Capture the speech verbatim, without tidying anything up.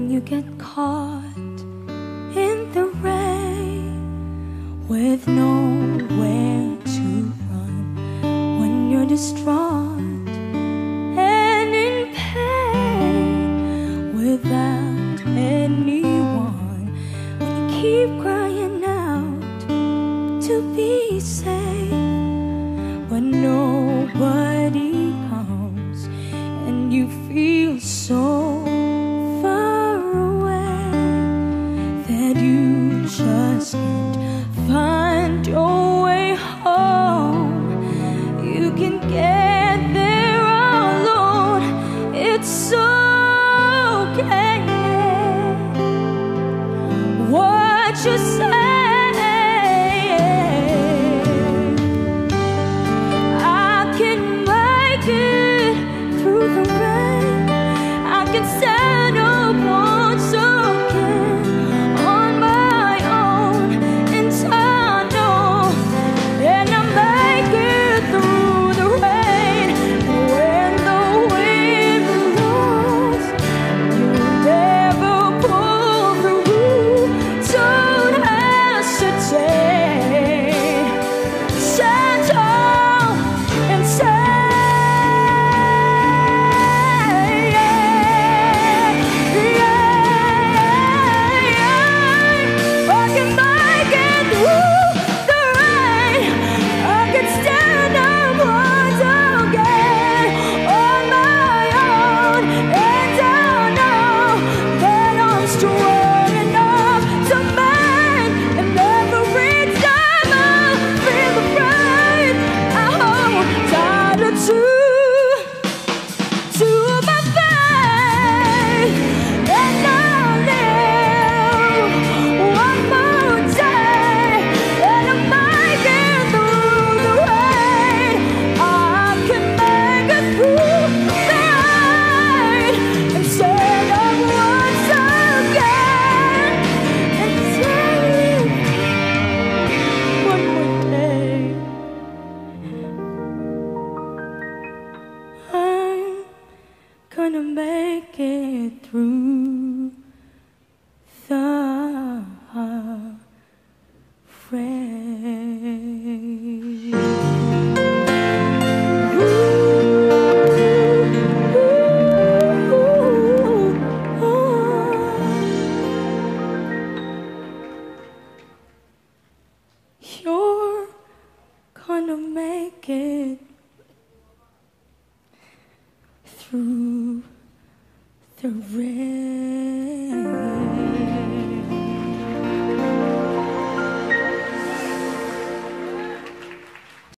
when you get caught in the rain with nowhere to run, when you're distraught and in pain without anyone, when you keep crying out to be saved, but nobody comes, and you feel so far away that you just can't find your way home. You can get there alone, it's okay. What you say, stand up once again on my own, and I know, and I make it through the rain. When the wind blows, you'll never pull through. Don't hesitate, stand tall and stand. Gonna make it through the rain. Ooh, ooh, ooh, you're gonna make it through the rain.